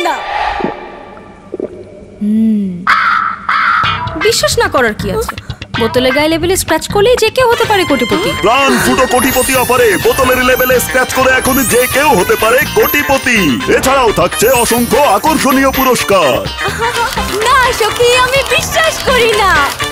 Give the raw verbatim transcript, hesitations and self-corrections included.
না। বিশ্বাস না করার কি আছে? বোতলে গায়ে লেভেলে স্ক্র্যাচ করলেই যে কেউ হতে পারে কোটিপতি। প্রাণ ফুটো কোটিপতি অফারে বোতলের লেভেলে স্ক্র্যাচ করে এখন যে কেউ হতে পারে কোটিপতি। এছাড়াও থাকছে অসংখ্য আকর্ষণীয় পুরস্কার। না সখী, আমি বিশ্বাস করি না।